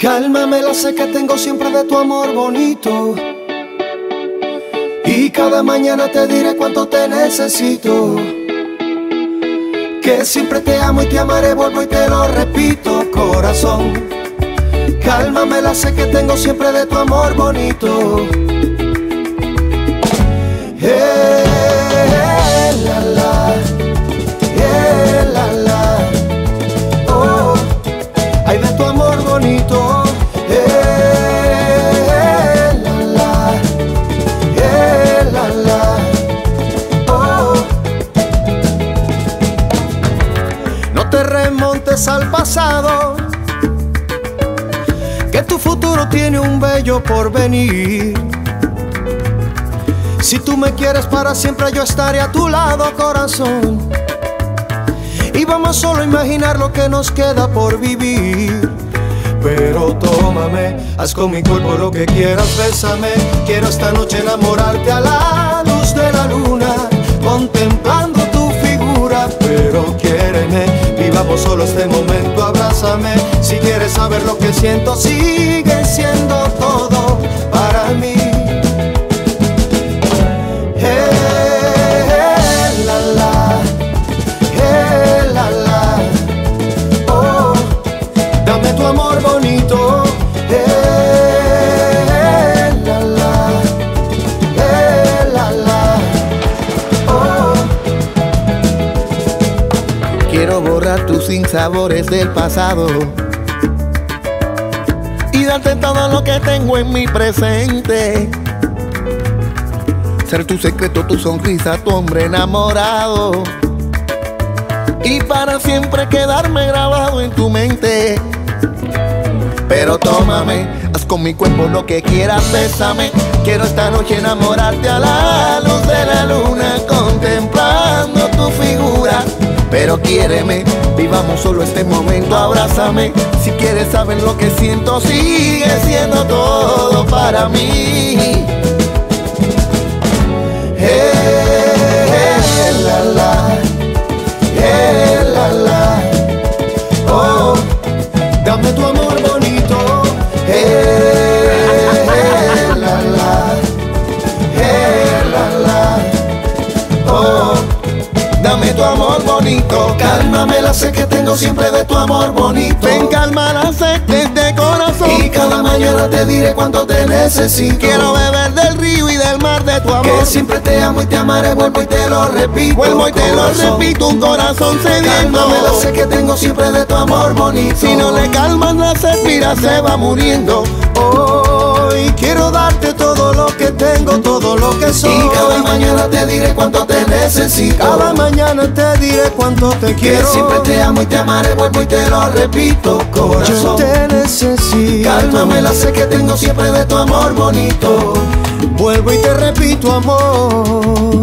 Cálmame, sé que tengo siempre de tu amor bonito. Y cada mañana te diré cuánto te necesito. Que siempre te amo y te amaré, vuelvo y te lo repito, corazón. Cálmame, sé que tengo siempre de tu amor bonito. La la, la la, oh, ay de tu amor bonito. La la, oh. No te remontes al pasado, que tu futuro tiene un bello porvenir. Si tú me quieres para siempre, yo estaré a tu lado, corazón. Y vamos solo a imaginar lo que nos queda por vivir. Pero tómame, haz con mi cuerpo lo que quieras, bésame. Quiero esta noche enamorarte a la luz de la luna, contemplando tu figura. Pero quiéreme, vivamos solo este momento, abrázame. Si quieres saber lo que siento, sigue siendo todo para mí. Dame tu amor bonito, oh. Quiero borrar tus sinsabores del pasado y darte todo lo que tengo en mi presente. Ser tu secreto, tu sonrisa, tu hombre enamorado, y para siempre quedarme grabado en tu mente. Pero tómame, haz con mi cuerpo lo que quieras, bésame. Quiero esta noche enamorarte a la luz de la luna, contemplando tu figura. Pero quiéreme, vivamos solo este momento, abrázame. Si quieres saber lo que siento, sigue siendo todo para mí. La la, oh, dame tu amor bonito. La la, oh, dame tu amor bonito. Cálmame, sé que tengo siempre de tu amor bonito. Ven, calma la sed de este corazón, y cada mañana te diré cuánto te necesito. Quiero beber del río y del mar de tu amor. Que siempre te amo y te amaré, vuelvo y te lo repito. Vuelvo y te lo repito, un corazón sediento. Cálmame, sé que tengo siempre de tu amor bonito. Si no le calmas la sed, mira, se va muriendo. Hoy quiero darte todo lo que tengo, todo lo que soy. Y cada mañana te diré cuánto te necesito. Cada mañana te diré cuánto te quiero. Que siempre te amo y te amaré, vuelvo y te lo repito, corazón. Yo te necesito. Cálmame, sé que tengo siempre de tu amor bonito. Vuelvo y te repito, amor.